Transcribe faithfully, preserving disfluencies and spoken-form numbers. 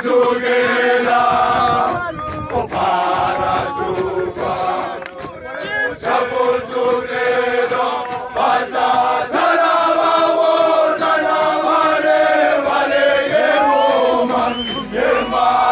together, oh Parajuba, travel together, Pata Salama, Salama, Vale, Yema, Yema.